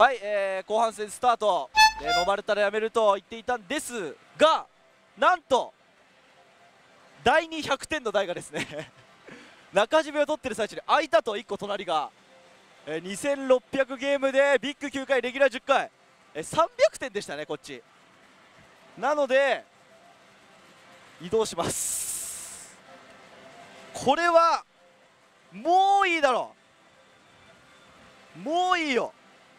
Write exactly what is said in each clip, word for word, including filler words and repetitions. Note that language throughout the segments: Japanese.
はい、えー、後半戦スタート、えー、飲まれたらやめると言っていたんですが、なんとだいにひゃくてんの台がですね中締めを取ってる最中に開いたと。いっこ隣が、えー、にせんろっぴゃくゲームでビッグきゅうかいレギュラーじゅっかい、えー、さんびゃくてんでしたねこっち。なので移動します。これはもういいだろう、もういいよ。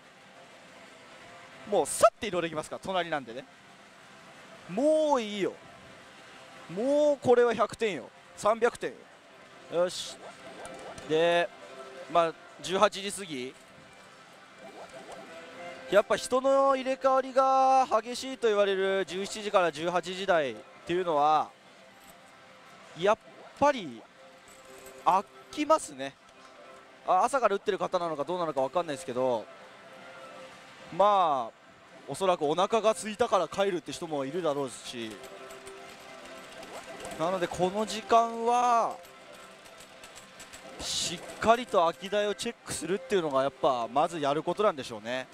もうさって移動できますから、隣なんでね。もういいよ、もうこれはひゃくてんよ、さんびゃくてんよ。よし、でまあじゅうはちじ過ぎ、やっぱ人の入れ替わりが激しいと言われるじゅうしちじからじゅうはちじ台っていうのはやっぱり飽きますね。あ、朝から打ってる方なのかどうなのか分かんないですけど、まあおそらくお腹が空いたから帰るって人もいるだろうし、なのでこの時間はしっかりと空き台をチェックするっていうのがやっぱまずやることなんでしょうね。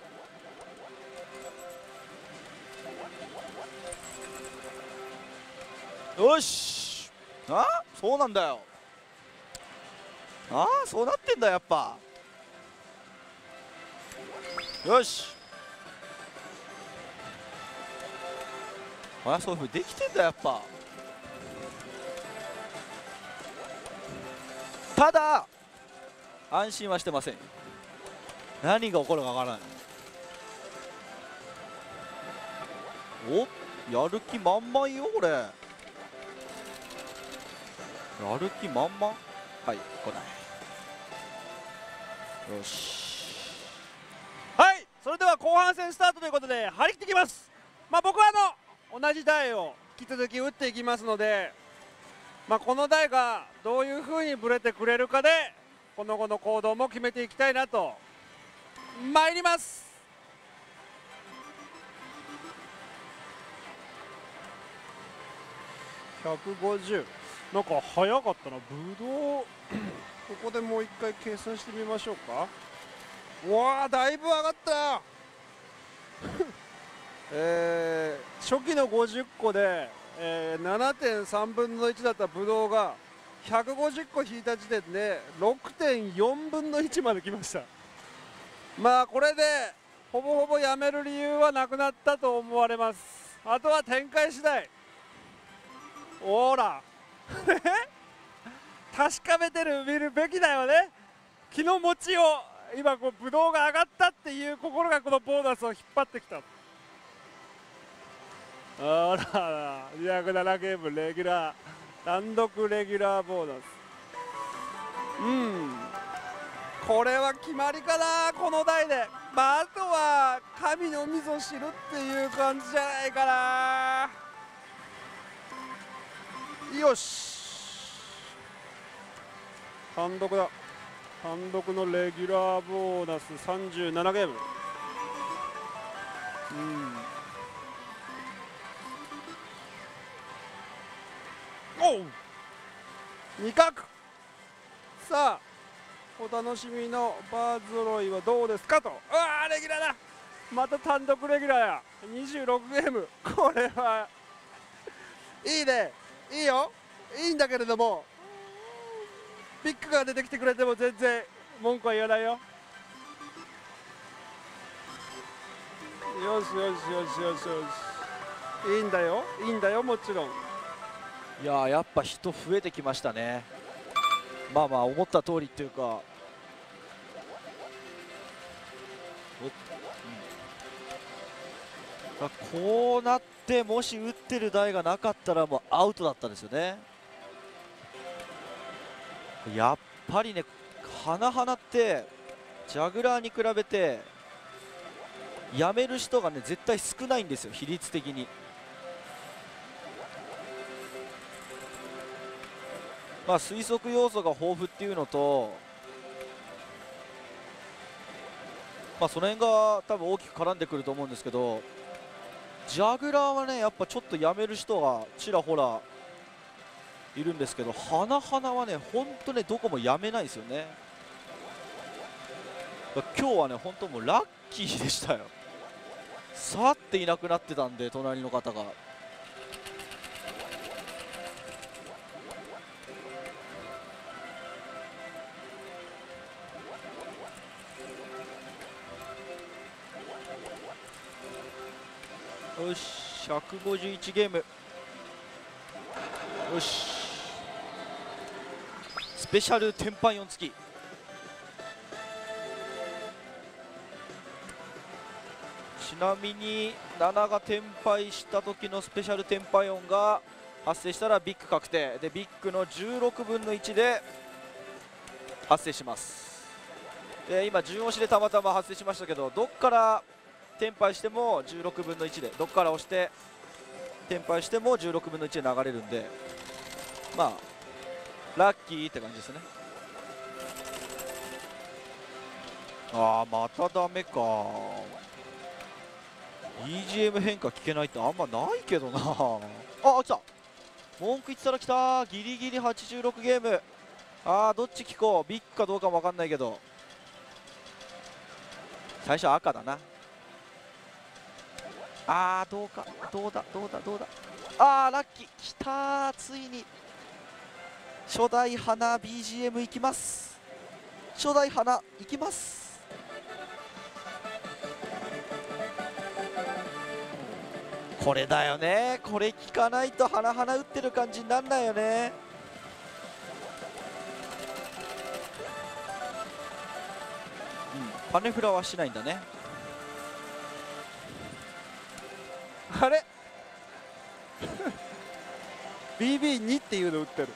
よし、あ、そうなんだよ、ああそうなってんだやっぱ。よし、あ、そういうふうにできてんだやっぱ。ただ安心はしてません。何が起こるかわからない。お、やる気満々よこれ、やる気満々。はい、来ない。よし、 はい、それでは後半戦スタートということで張り切っていきます。まあ僕はあの同じ台を引き続き打っていきますので、まあこの台がどういう風にブレてくれるかでこの後の行動も決めていきたいなと。参ります。ひゃくごじゅう、なんか早かったな。ブドウここでもう一回計算してみましょうか。うわー、だいぶ上がったよえー、初期のごじゅっこで、えー、ななてんさんぶんのいちだったブドウがひゃくごじゅっこ引いた時点で ろくてんよんぶんのいちまで来ました。まあこれでほぼほぼやめる理由はなくなったと思われます。あとは展開次第。ほら確かめてる見るべきだよね。気の持ちを今こうブドウが上がったっていう心がこのボーナスを引っ張ってきた。あらら、にひゃくななゲームレギュラー単独レギュラーボーナス。うん、これは決まりかなこの台で。まああとは神のみぞ知るっていう感じじゃないかな。よし、単独だ。単独のレギュラーボーナスさんじゅうななゲーム。うん、おうに角。さあお楽しみのバー揃いはどうですかと。うわー、レギュラーだ。また単独レギュラーや。にじゅうろくゲーム。これはいいね、いいよ、いいんだけれどもビッグが出てきてくれても全然文句は言わないよ。よしよしよしよしよし、いいんだよ、いいんだよ、もちろん。 いやーやっぱ人増えてきましたね。まあまあ思った通りっていうか、お、うん、こうなってもし打ってる台がなかったらもうアウトだったんですよね。やっぱりね、花々ってジャグラーに比べてやめる人がね絶対少ないんですよ、比率的に。まあ推測要素が豊富っていうのと、まあその辺が多分大きく絡んでくると思うんですけど、ジャグラーはねやっぱちょっとやめる人がちらほらいるんですけど、花々はね本当ねどこもやめないですよね。 今日はね本当もうラッキーでしたよ。さっていなくなってたんで隣の方が。よしひゃくごじゅういちゲーム。よしスペシャル天板よん付き。ちなみにななが転廃した時のスペシャル天板よんが発生したらビッグ確定で、ビッグのじゅうろくぶんのいちで発生します。で今順押しでたまたま発生しましたけど、どっから転廃してもじゅうろくぶんのいちで、どっから押して転廃してもじゅうろくぶんのいちで流れるんで、まあラッキーって感じですね。ああまたダメか。 ビージーエム 変化聞けないってあんまないけどな。あ来た、文句言ってたら来た。ギリギリはちじゅうろくゲーム。あーどっち聞こう、ビッグかどうかも分かんないけど、最初赤だな。あーどうか、どうだどうだどうだ。あーラッキーきたー、ついに初代花 ビージーエム いきます。初代花いきます。これだよね、これ聞かないと花々打ってる感じになんないよね。うんパネフラはしないんだね。 あれビービーに っていうの打ってる。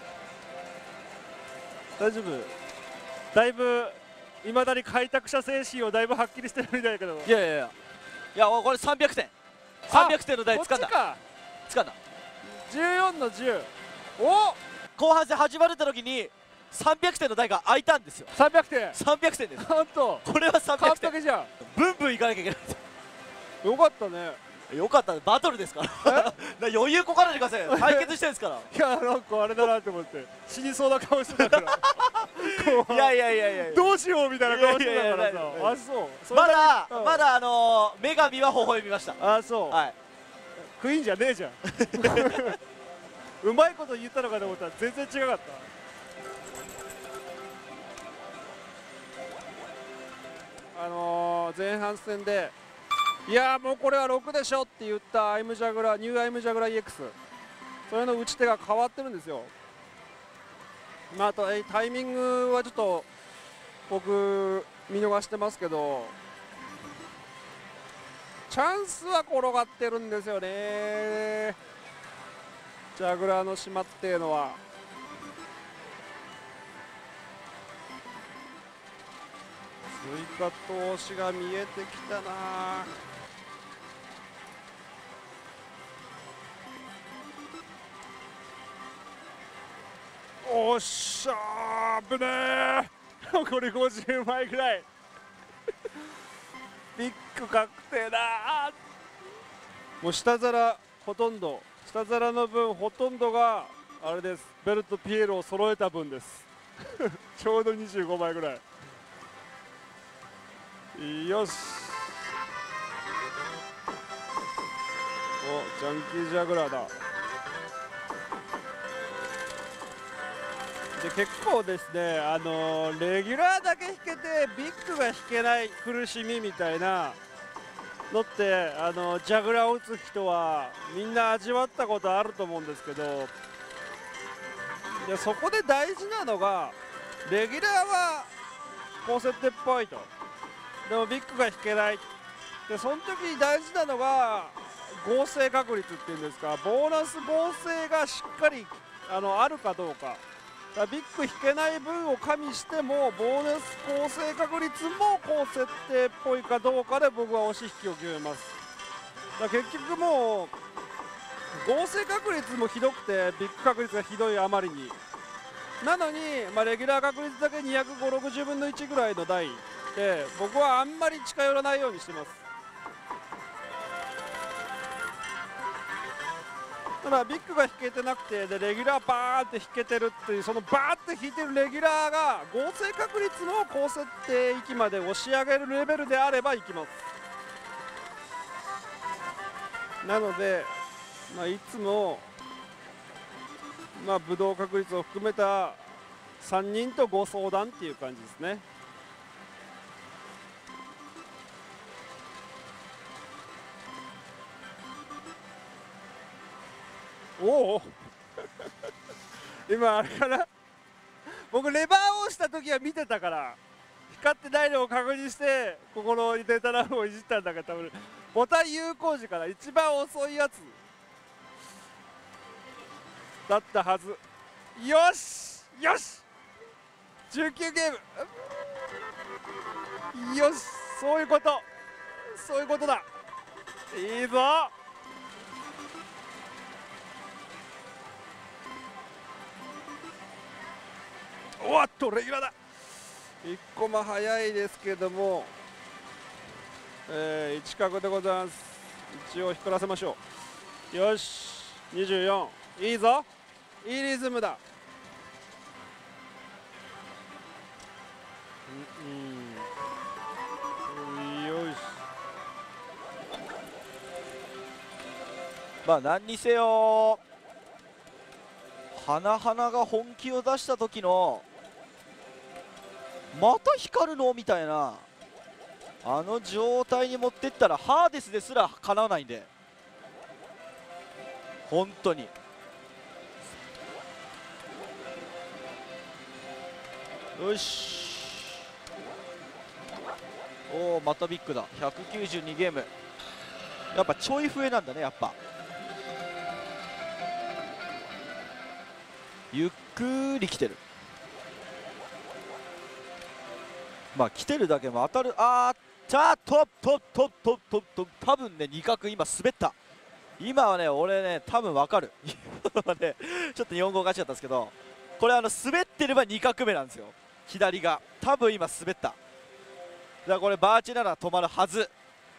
大丈夫？だいぶいまだに開拓者精神をだいぶはっきりしてるみたいだけど。 いやいやいやいや、これさんびゃくてんさんびゃくてんの台つかんだつかんだ。 じゅうよんのじゅう。お後半戦始まるって時にさんびゃくてんの台が開いたんですよ。 さんびゃくてんさんびゃくてんです。 なんとこれはさんびゃ完くてん璧じゃん。 ブンブンいかなきゃいけないよかったね。 よかった、バトルですからな余裕こかないでくださいよ、対決してるんですからいやなんかあれだなって思って死にそうな顔してたからいやいやいやいやいや、 どうしようみたいな顔してたからいやいやいやいやさ。あそうそれまだ、 うんまだあのー、女神は微笑みました。 あそう、 はい、 クイーンじゃねえじゃんうまいこと言ったのかと思ったら全然違かった。あのー、前半戦でいやーもうこれはろくでしょって言ったアイムジャグラニューアイムジャグラ イーエックス、 それの打ち手が変わってるんですよ。まあ、あとえタイミングはちょっと僕見逃してますけど、チャンスは転がってるんですよね、ジャグラーの島っていうのは。追加投資が見えてきたな。おっしゃー、危ねー残りごじゅうまいぐらいビッグ確定だ。もう下皿ほとんど、下皿の分ほとんどがあれです、ベルトピエロを揃えた分ですちょうどにじゅうごまいぐらい。よし、おジャンキージャグラーだ。で結構ですね、あのー、レギュラーだけ引けてビッグが引けない苦しみみたいなのって、あのー、ジャグラーを打つ人はみんな味わったことあると思うんですけど、いやそこで大事なのがレギュラーは高設定っぽいと、でもビッグが引けないで、その時に大事なのが合成確率っていうんですか、ボーナス合成がしっかり あのあるかどうか。だビッグ引けない分を加味してもボーナス構成確率も高設定っぽいかどうかで僕は押し引きを決めます。だ結局もう合成確率もひどくてビッグ確率がひどいあまりになのに、まあ、レギュラー確率だけにひゃくごじゅう、ろくじゅうぶんのいちぐらいの台で僕はあんまり近寄らないようにしてます。 ただビッグが引けてなくて、でレギュラーバーンって引けてるっていう、そのバーって引いてるレギュラーが合成確率の高設定域まで押し上げるレベルであればいきます。なので、まあ、いつも、まあ、武道確率を含めたさんにんとご相談っていう感じですね。おお今あれかな、僕レバーを押した時は見てたから光ってないのを確認してここのデータラフをいじったんだけど、多分ボタン有効時から一番遅いやつだったはず。よしよしじゅうきゅうゲーム、よし、そういうこと、そういうことだ、いいぞ。おっとレギュラーだ、いっコマ早いですけども、えー、いち角でございます。一応光らせましょう。よしにじゅうよん、いいぞ、いいリズムだ。うん、うん、よし、 まあ何にせよ花々が本気を出した時のまた光るのみたいなあの状態に持ってったらハーデスですらかなわないんで、本当によし。おおまたビッグだ、ひゃくきゅうじゅうにゲーム、やっぱちょい増えなんだね。やっぱゆっくり来てる。まあ来てるだけも当たる。あーちゃートップトップトップトップトップトップ、多分ね二角今滑った。今はね俺ね多分わかる今はねちょっと日本語おかしかったんですけど、これあの滑ってればに角目なんですよ。左が多分今滑った。だからこれバーチなら止まるはず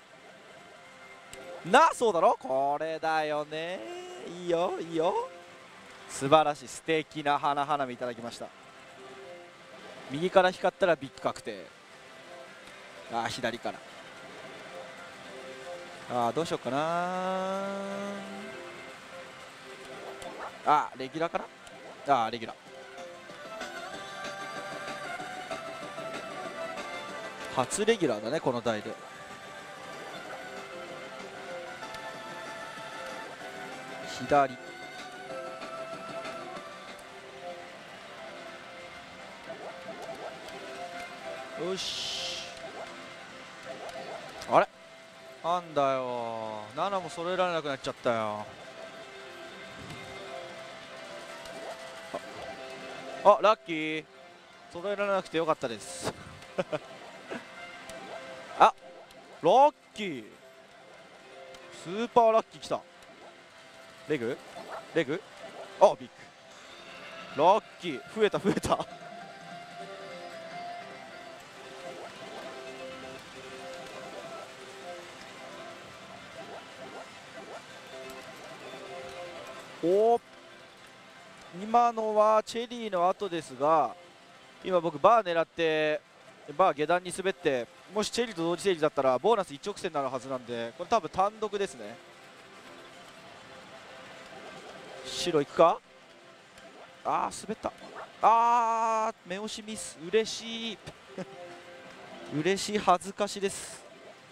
な。そうだろ、これだよね。いいよいいよ、素晴らしい、素敵な花花見いただきました。右から光ったらビッグ確定。あー左から、あーどうしようかな。あレギュラーかな、あーレギュラー初レギュラーだねこの台で。左よし、あれなんだよ、ななも揃えられなくなっちゃったよ。ああラッキー、揃えられなくてよかったですあラッキー、スーパーラッキーきた。レグレグあビッグラッキー、増えた増えたおー今のはチェリーの後ですが、今僕バー狙ってバー下段に滑って、もしチェリーと同時整理だったらボーナス一直線になるはずなんで、これ多分単独ですね。白いくか、あー滑った、あー目押しミス、嬉しい嬉しい、恥ずかしです。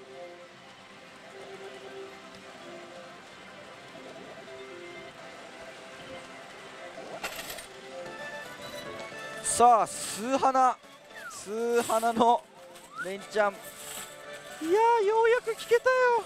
さあ数花数花の連チャン、いやーようやく聞けたよ。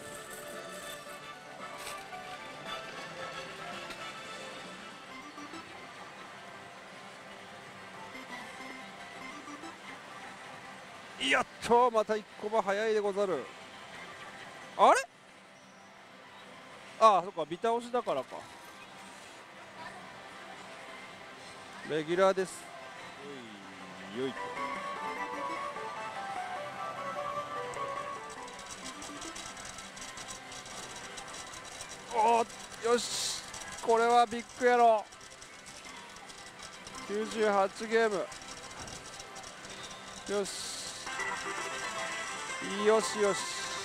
やっとまたいっコマ早いでござる。あれ、ああそっか、ビタ押しだからか。レギュラーです。よいよいおーよしこれはビッグやろ。きゅうじゅうはちゲーム。よしよしよし。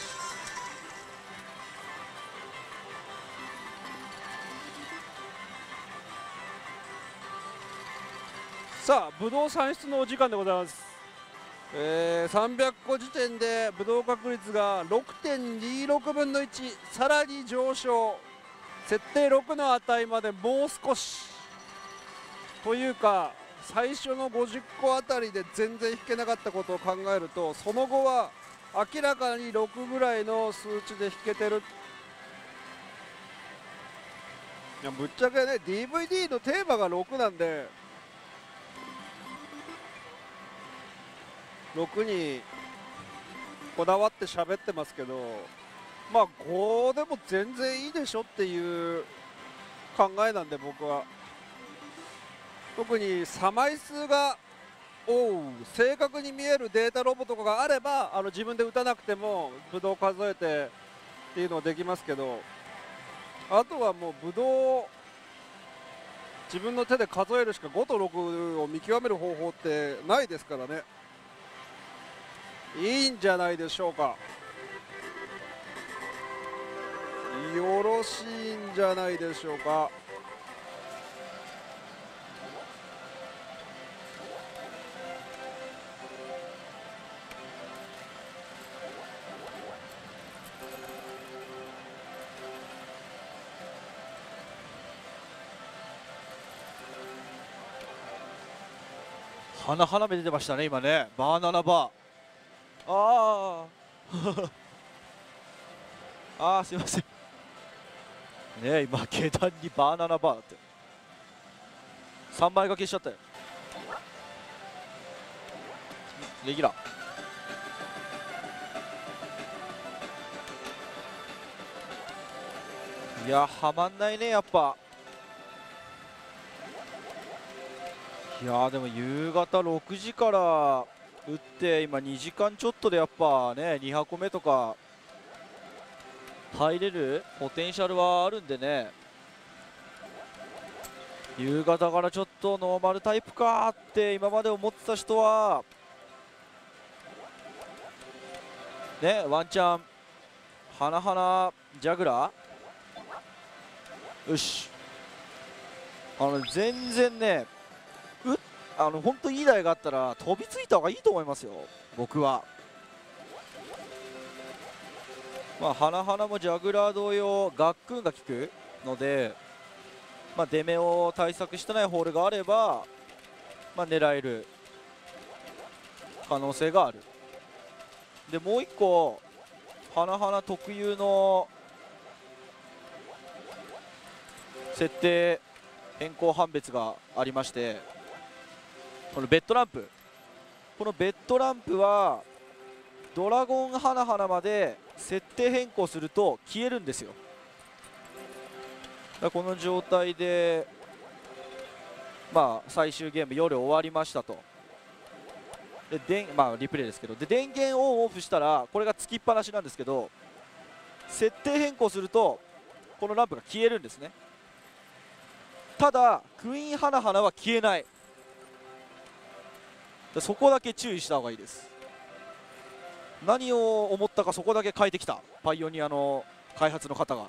さあブドウ算出のお時間でございます。えー、さんびゃっこ時点でブドウ確率が ろくてんにろくぶんのいち、さらに上昇。設定ろくの値までもう少しというか、最初のごじゅっこあたりで全然引けなかったことを考えると、その後は明らかにろくぐらいの数値で引けてる。いやぶっちゃけね ディーブイディー のテーマがろくなんで、ろくにこだわって喋ってますけど、まあごでも全然いいでしょっていう考えなんで、僕は特に差枚数がおう正確に見えるデータロボとかがあれば、あの自分で打たなくてもブドウ数えてっていうのはできますけど、あとはもうブドウ自分の手で数えるしかごとろくを見極める方法ってないですからね。いいんじゃないでしょうか。よろしいんじゃないでしょうか。 花花芽出てましたね今ね。バーナナバー。ああああ、すいませんね。今下段にバーナナバーだってさんばい掛けしちゃったよ。レギュラー。いやはまんないねやっぱ。いやーでも夕方ろくじから打って今にじかんちょっとでやっぱねに箱目とか入れるポテンシャルはあるんでね。夕方からちょっとノーマルタイプかって今まで思ってた人はね、ワンチャン花々ジャグラーよし、あの全然ねうあの本当いい台があったら飛びついた方がいいと思いますよ僕は。まあ花々もジャグラー同様ガックンが効くので、まあ、出目を対策してないホールがあれば、まあ、狙える可能性がある。でもう一個花々特有の設定変更判別がありまして、このベッドランプこのベッドランプはドラゴン花々まで設定変更すると消えるんですよ。だからこの状態でまあ最終ゲーム夜終わりましたと。ででまあリプレイですけど、で電源をオンオフしたらこれがつきっぱなしなんですけど、設定変更するとこのランプが消えるんですね。ただクイーン花々は消えない。そこだけ注意した方がいいです。何を思ったかそこだけ変えてきたパイオニアの開発の方が。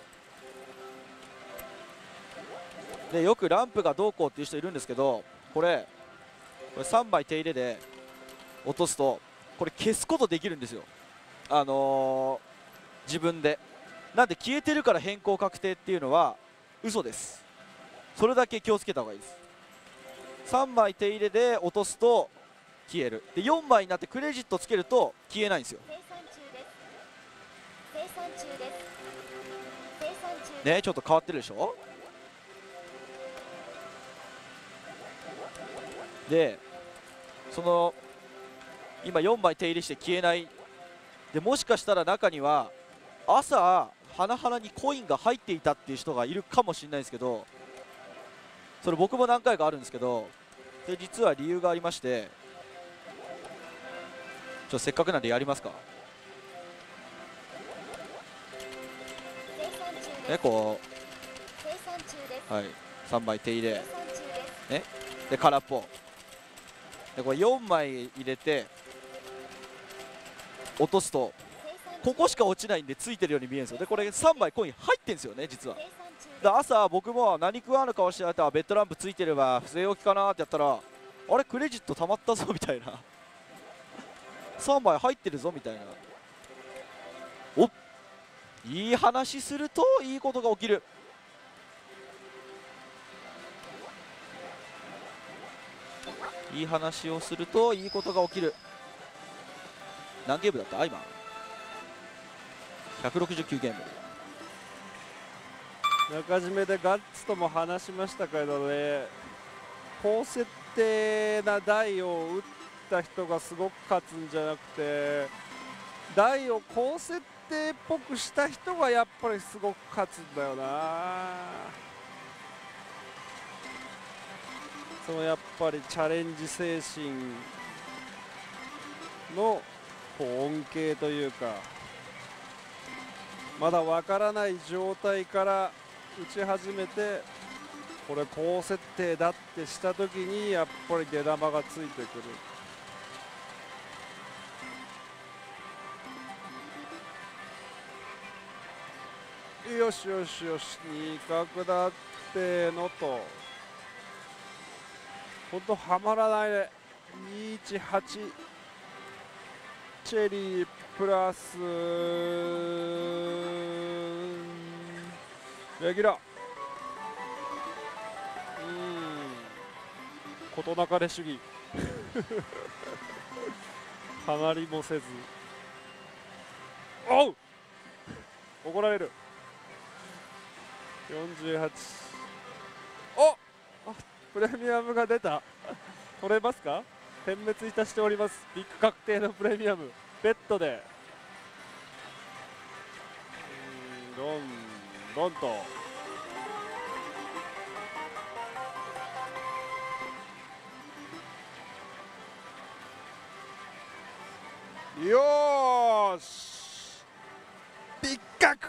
でよくランプがどうこうっていう人いるんですけど、これこれさんばい手入れで落とすとこれ消すことできるんですよ、あのー、自分で。なんで消えてるから変更確定っていうのは嘘です。それだけ気をつけた方がいいです。さんばい手入れで落とすと消える。でよんばいになってクレジットつけると消えないんですよね。ちょっと変わってるでしょ。でその今よんばい手入れして消えないで、もしかしたら中には朝花々にコインが入っていたっていう人がいるかもしれないですけど、それ僕も何回かあるんですけど、で実は理由がありまして、ちょっとせっかくなんでやりますかね。こうはい、さんまい手入れね、で空っぽで、これよんまい入れて落とすとここしか落ちないんでついてるように見えるんですよ。でこれさんまいコイン入ってんですよね実は。で朝僕も何食わぬ顔してやったらベッドランプついてれば据え置きかなってやったら、あれクレジットたまったぞみたいなさんまい入ってるぞみたいな。おっ、いい話するといいことが起きる。いい話をするといいことが起きる。何ゲームだった今。ひゃくろくじゅうきゅうゲーム。 中締めでガッツとも話しましたけどね、高設定な台を打った人がすごく勝つんじゃなくて、台を高設定っぽくした人がやっぱりすごく勝つんだよな。そのやっぱりチャレンジ精神のこう恩恵というか、まだわからない状態から打ち始めて、これ高設定だってした時にやっぱり出玉がついてくる。よしよしよし、二角だってのとほんとはまらないね。にいちはちチェリープラスレギュラー、うーん事なかれ主義離りもせず、おう怒られる。よんじゅうはち、おあプレミアムが出た取れますか。点滅いたしております。ビッグ確定のプレミアムベッドで、うーんどんどんとよーしビッグ確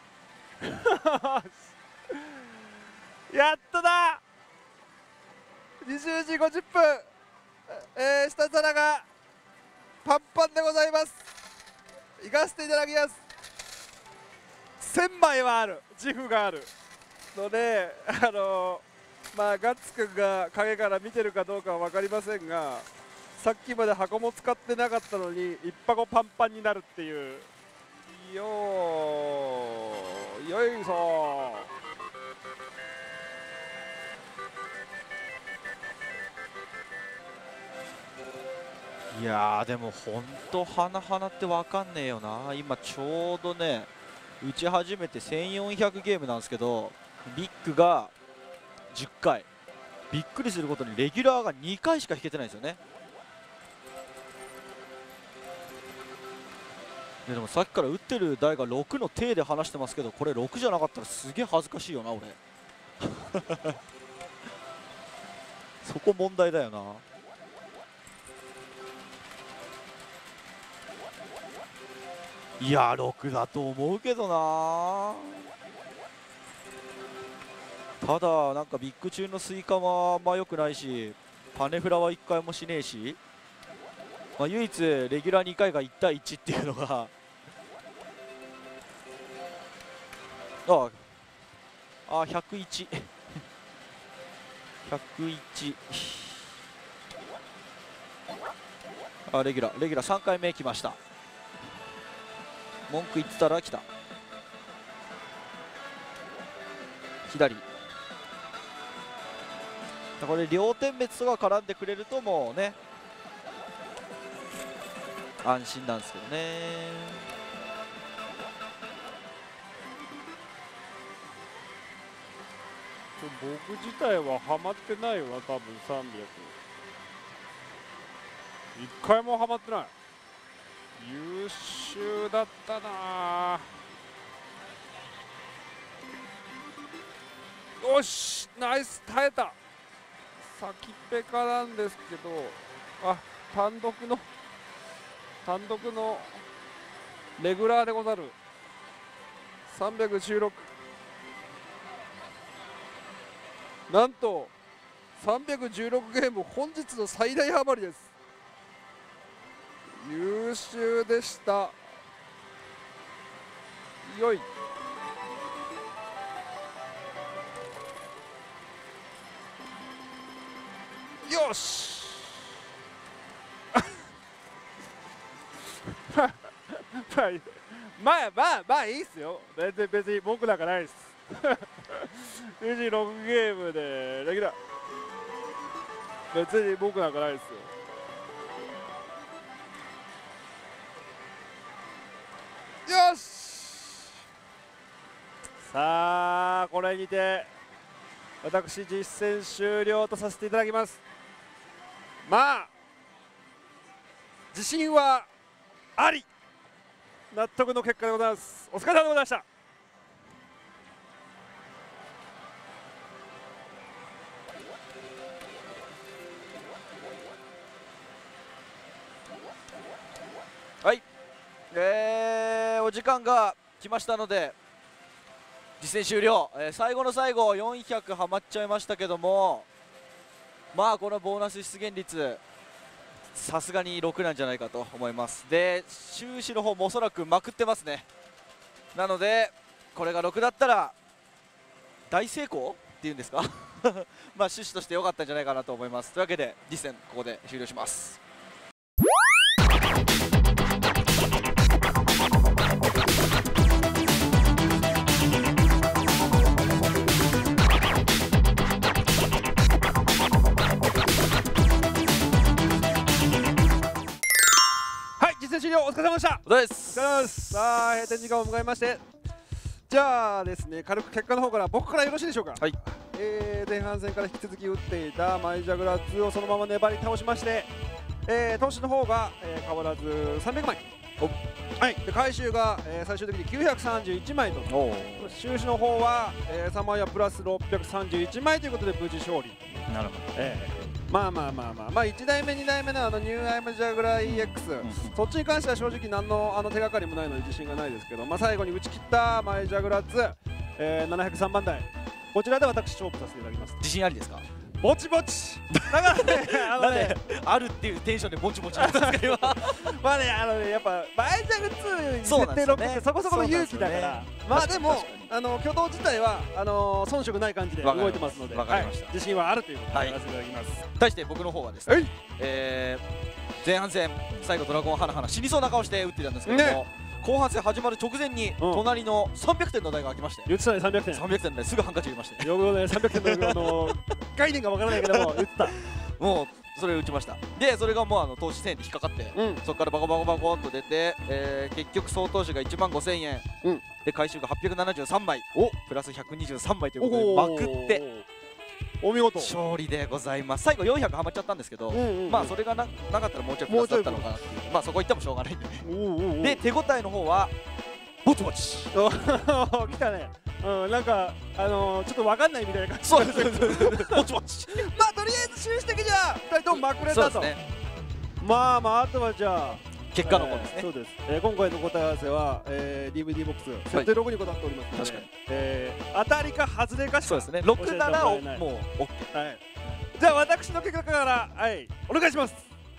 やっとだ。にじゅうじごじゅっぷん、えー、下皿がパンパンでございます。行かせていただきます。せんまいはある自負があるので、あのー、まあガッツくんが影から見てるかどうかは分かりませんが、さっきまで箱も使ってなかったのに一箱パンパンになるっていう。よーよいしょいやーでもほんと花々って分かんねえよな。今ちょうどね打ち始めてせんよんひゃくゲームなんですけど、ビッグがじゅっかい、びっくりすることにレギュラーがにかいしか引けてないんですよね。でもさっきから打ってる台がろくの手で離してますけど、これろくじゃなかったらすげえ恥ずかしいよな俺そこ問題だよな。いやろくだと思うけどな。ただなんかビッグ中のスイカもあんま良くないし、パネフラはいっかいもしねえし、まあ、唯一レギュラーにかいがいちたいいちっていうのがああひゃくいち ひゃくいちあレギュラーレギュラーさんかいめ来ました。文句言ってたら来た。左これ両点滅とか絡んでくれるともうね安心なんですけどね。 僕自体はハマってないよな、多分さんびゃくいっかいもハマってない。優秀だったな。よしナイス耐えた。先っぺかなんですけど、あ単独の単独のレギュラーでござる。さんびゃくじゅうろくなんとさんびゃくじゅうろくゲーム本日の最大ハマりです。優秀でした。よい。よしまあまあまあまあいいっすよ。全然別に文句なんかないですにじゅうろくゲームでレギュラー、別に文句なんかないですよ。よし、さあこれにて私実戦終了とさせていただきます。まあ自信はあり、納得の結果でございます。お疲れ様でございました。 はい、えー、お時間が来ましたので実戦終了、えー、最後の最後よんひゃくはまっちゃいましたけども、まあこのボーナス出現率さすがにろくなんじゃないかと思います。で収支の方もおそらくまくってますね。なのでこれがろくだったら大成功っていうんですかまあ趣旨として良かったんじゃないかなと思います。というわけで実戦ここで終了します。 終了、お疲れ様でした。 お疲れ様です。 お疲れ様です。さあ閉店時間を迎えまして、じゃあですね、軽く結果の方から僕からよろしいでしょうか。 はい、えー、前半戦から引き続き打っていたマイジャグラーツをそのまま粘り倒しまして、えー、投資の方が、えー、変わらずさんびゃくまい、はい、で回収が、えー、最終的にきゅうひゃくさんじゅういちまいと、収支の方は、えー、さんまいはプラスろっぴゃくさんじゅういちまいということで無事勝利。 なるほど、 えーまあまあまあまあまあいちだいめにだいめのあのニューアイムジャグラー イーエックス、うん、そっちに関しては正直何のあの手がかりもないので自信がないですけど、まあ最後に打ち切ったマイジャグラーツ、えー、ななひゃくさんばんだい、こちらで私勝負させていただきます。 自信ありですか？ ぼちぼちだからね、あのねあるっていうテンションでぼちぼちなんですけどまあね、あのね、やっぱマイジャグツーに設定ろくってそこそこの勇気だから、まあでもあの挙動自体はあの遜色ない感じで動いてますので、自信はあるということでやらせていただきます。 対して僕の方はですね、えー、前半戦最後ドラゴンハナハナ死にそうな顔して打ってたんですけども、後半戦始まる直前に隣のさんびゃくてんの台が開きまして、 言ってたね、さんびゃくてんさんびゃくてんの台すぐハンカチ入れましてよくね、さんびゃくてんのあの概念がわからないけども言ってたもうそれを打ちました。でそれがもうあの投資せんえんで引っかかって、うん、そこからバコバコバコっと出て、えー、結局総投資がいちまんごせんえん、うん、で回収がはっぴゃくななじゅうさんまい、おプラスひゃくにじゅうさんまいということでまくってお見事勝利でございます。最後よんひゃくはまっちゃったんですけど、まあそれが な, なかったらもうちょいプラスだったのかなっていう、まあそこ行ってもしょうがないんでね。で手応えの方はぼちぼち来たね。うん、なんかあのー、ちょっと分かんないみたいな感じ。 そうですぼちぼちまあとりあえず終始的にはふたりともまくれたと、ね、まあまああとはじゃあ結果の方ですね、 えー、そうです、えー、今回の答え合わせは、えー、ディーブイディー ボックス設定ろくに答っておりますので、確かに、えー、当たりか外れかしか、 そうですね、ろくならもう OK、 はい、じゃあ私の結果から、はい、お願いします。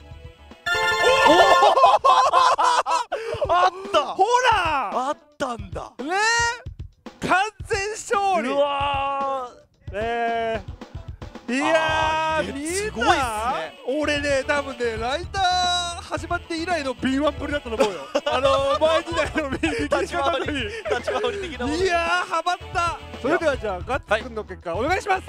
あったほらあったんだねえ、完全勝利。 うわー、えー、いやー、 すごいっすね。 俺ね、多分ね、ライター始まって以来の敏腕っぷりだったと思うよあのー、前時代の敏腕立ち回り立ち回り的なもの。 いやー、ハマった。それではじゃあガッツくんの結果、はい、お願いします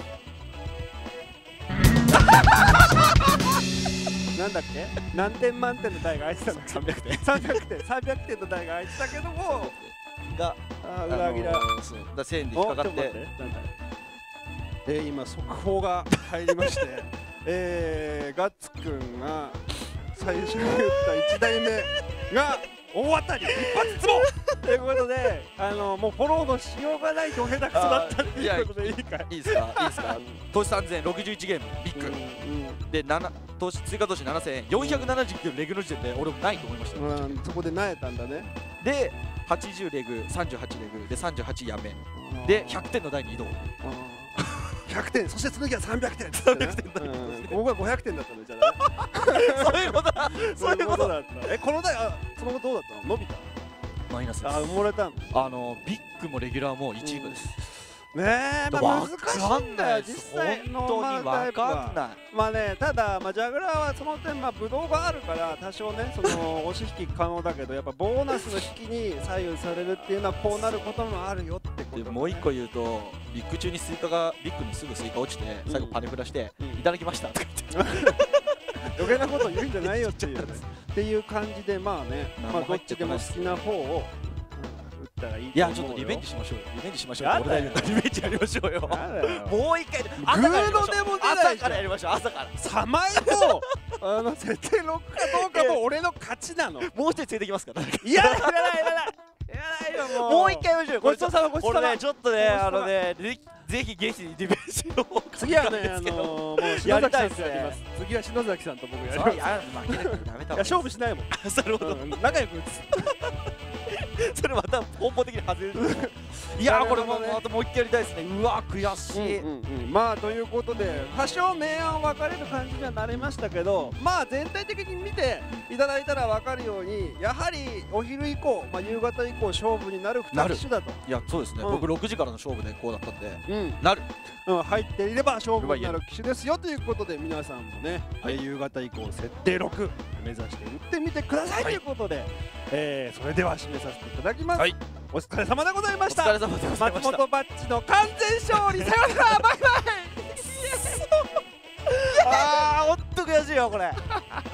なんだっけ、何点満点の台が開いてたんだっけ。 さんびゃくてんさんびゃくてんさんびゃくてんの台が開いてたけどもがあ裏切ら、あのー、そうだせんえんで引っかかって、 えー、今速報が入りまして、えー、ガッツくんが最初に打ったいちだいめが大当たり一発ツボということで、あのもうフォローのしようがないと下手くそだったっていうことでいいかい。 いいですか、いいですか投資さんぜんろくじゅういちゲームビッグ、うんうん、で投資追加投資ななせんえん、よんひゃくななじゅうきゅうレグの時点で俺もないと思いました、 うん、そこでなえたんだね。 ではちじゅうレグ、さんじゅうはちレグでさんじゅうはちやめでひゃくてんの台に移動ひゃくてん、そしてその時はさんびゃくてんさんびゃくてんだ、 うん、ここがごひゃくてんだったのじゃあそういうことだそういうことだだった。え、この台、あ、その後どうだったの？伸びた？ マイナスです。 あ、埋もれたの？ あのビッグもレギュラーもいちい以下です。 ねえ、まあ難しいんだよ実際の本当に分かんない。 まあね、ただ、まあ、ジャグラーはその点、まあ、ブドウがあるから多少ね、その押し引き可能だけど、やっぱボーナスの引きに左右されるっていうのはこうなることもあるよってこと。 でもう一個言うと、ビッグ中にスイカがビッグにすぐスイカ落ちて、最後パネフラして、 うん、 いただきましたとか言って余計なこと言うんじゃないよっていう、ね、っていう感じで、まあね、まあどっちでも好きな方を打ったらいいと思うよ。 いや、ちょっとリベンジしましょうよ。リベンジしましょうよ。俺らリベンジやりましょうよ。もう一回、 グーのでも出ない朝からやりましょう。朝からさまいもあの設定ロックかどうかも俺の勝ちなの。 もう一人連れてきますから。 いや、いらないいらないいらないよ。もうもう一回やりましょうよ。 ごちそうさまごちそうさま。 これね、ちょっとね、あのね、ぜひゲスにリベンジを。 次はね、あのもう篠崎さんとやります。次は篠崎さんと僕やります。いや、勝負しないもん。 なるほど。 仲良く打つ。それまた根本的に外れる。いや、これもまたもう一回やりたいですね。うわ、悔しい。 まあということで、多少明暗分かれる感じにはなりましたけど、まあ全体的に見ていただいたら分かるように、やはりお昼以降、まあ夕方以降勝負になるふた機種だと。 いや、そうですね。僕ろくじからの勝負でこうだったんで、なる。 入っていれば勝負になる機種ですよということで、皆さんもね、夕方以降設定ろく目指して打ってみてくださいということで、えー、それでは締めさせていただきます、はい、お疲れ様でございました。 お疲れ様でございました。 松本バッチの完全勝利、さよなら、バイバイ。 あー、ほんと悔しいよこれ。